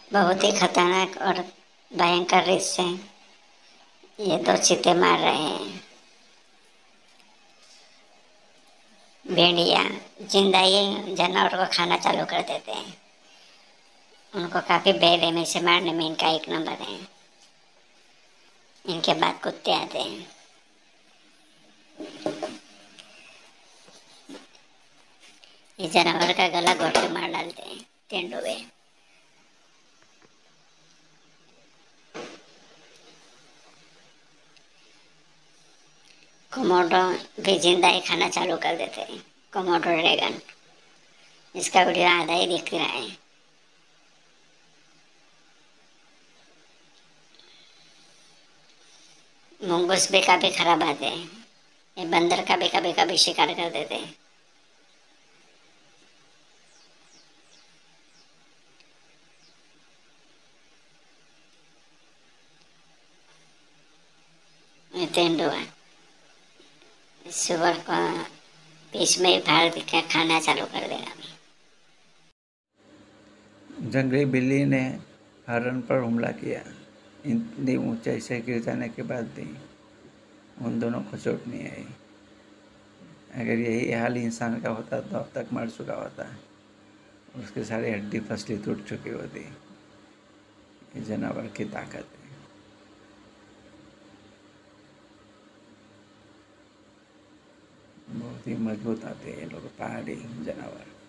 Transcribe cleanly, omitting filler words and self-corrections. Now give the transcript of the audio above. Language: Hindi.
बहुत ही खतरनाक और भयंकर दृश्य है। ये दो चीते मार रहे हैं। भेड़िया जिंदा ही जानवर को खाना चालू कर देते हैं। उनको काफ़ी बेरहमी से मारने में इनका एक नंबर है। इनके बाद कुत्ते आते हैं। ये जानवर का गला घोट के मार डालते हैं तेंदुए। कोमोडो भी जिंदा ही खाना चालू कर देते हैं। कोमोडो ड्रैगन, इसका वीडियो आधा ही दिख रहा है। मुंगूस भी काफ़ी खराब आते हैं। ये बंदर का भी कभी कभी शिकार कर देते हैं। ये तेंदुआ सुअर को बीच में ही फाड़ के खाना चालू कर देगा। जंगली बिल्ली ने हरण पर हमला किया। इतनी ऊंचाई से गिर जाने के बाद भी उन दोनों को चोट नहीं आई। अगर यही हाल इंसान का होता तो अब तक मर चुका होता। उसकी सारी हड्डी फसली टूट चुकी होती। ये जानवर की ताकत है। बहुत ही मजबूत आते हैं ये लोग, पहाड़ी जानवर।